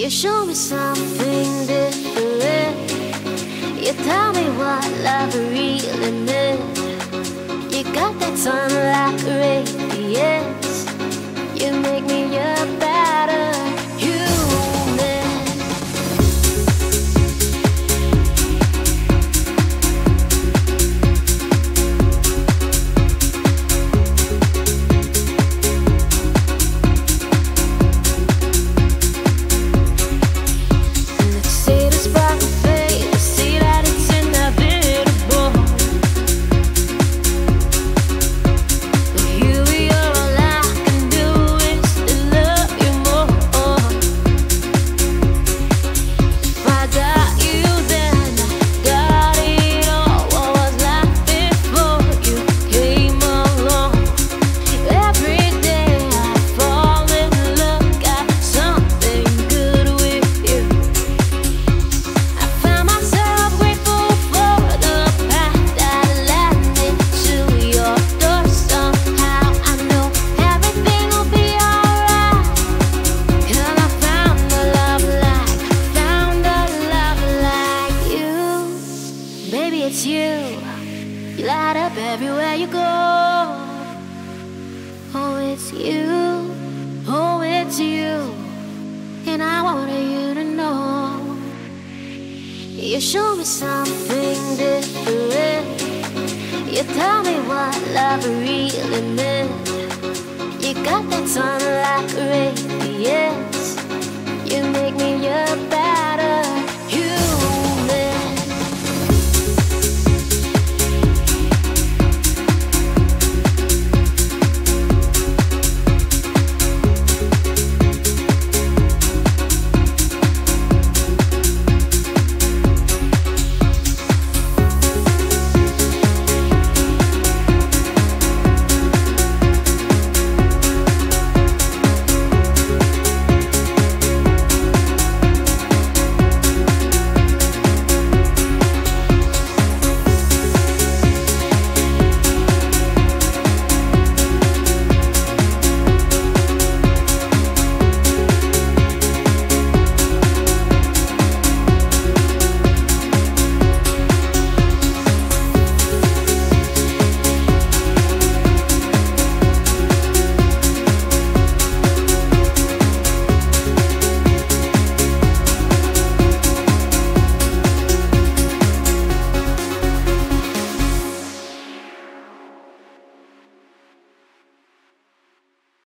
You show me something different. You tell me what love really meant. You got that sun like radiance. You make me a better human. And let's see the spark of faith. Let's see that it's inevitable. With you, you're all I can do is to love you more. If I got you, then I got it all. What was life before you came along? Every day I fall in love, got something good with you. I found myself grateful for the path that led me to your door. Somehow I know everything will be alright. 'Cause I found a love like you. Baby, it's you. You light up everywhere you go. Oh, it's you. Oh, it's you. And I wanted you to know. You show me something different. You tell me what love really meant. You got that sun